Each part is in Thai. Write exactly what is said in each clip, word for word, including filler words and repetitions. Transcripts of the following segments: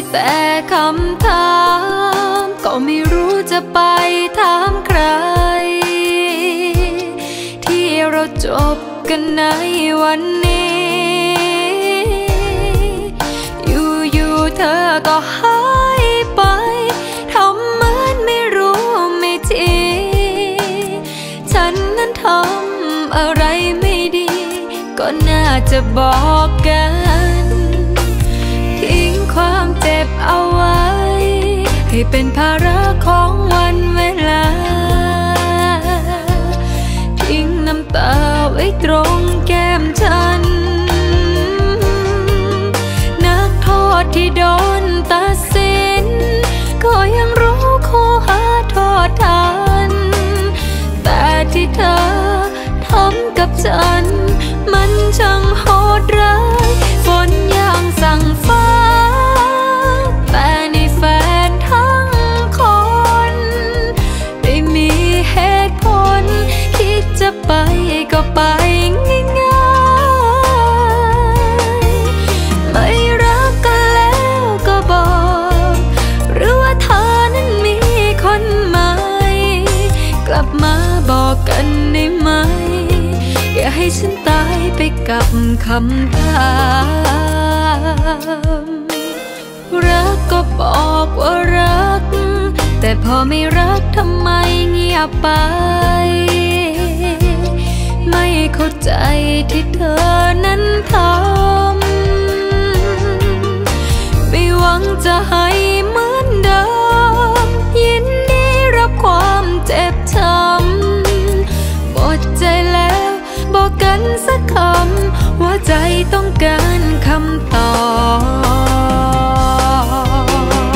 แต่คำถามก็ไม่รู้จะไปถามใครที่เราจบกันในวันนี้อยู่ๆเธอก็หายไปทำเหมือนไม่รู้ไม่ทีฉันนั้นทำอะไรไม่ดีก็น่าจะบอกกันทิ้งความเจ็บเอาไว้ให้เป็นภาระของวันเวลาทิ้งน้ำตาไว้ตรงแก้มฉันนักโทษที่โดนตัดสินก็ยังรู้ข้อหาโทษทันแต่ที่เธอทำกับฉันมันช่างโหดร้ายฝนยังสั่งฟ้าแต่ในแฟนทั้งคนไม่มีเหตุผลคิดจะไปก็ไปง่ายๆไม่รักกันแล้วก็บอกหรือว่าเธอนั้นมีคนใหม่กลับมาบอกกันได้ไหมอย่าให้ฉันตายไปกับคำถามรักก็บอกว่ารักแต่พอไม่รักทำไมเงียบไปไม่เข้าใจที่เธอนั้นทำไม่หวังจะให้เหมือนเดิมยินดีรับความเจ็บช้ำหมดใจแล้วบอกกันสักคำว่าใจต้องการคำตอบ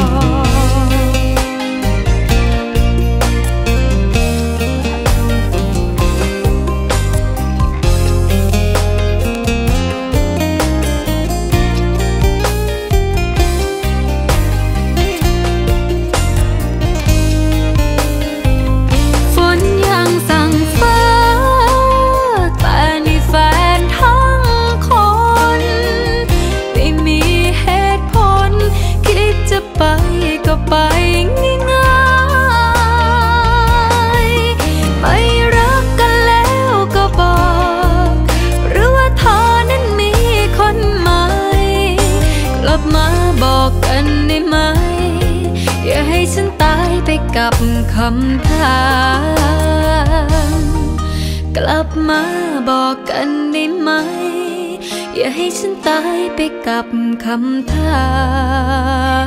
ไปง่ายๆไม่รักกันแล้วก็บอกหรือว่าเธอนั้นมีคนใหม่กลับมาบอกกันได้ไหมอย่าให้ฉันตายไปกับคำถามกลับมาบอกกันได้ไหมอย่าให้ฉันตายไปกับคำถาม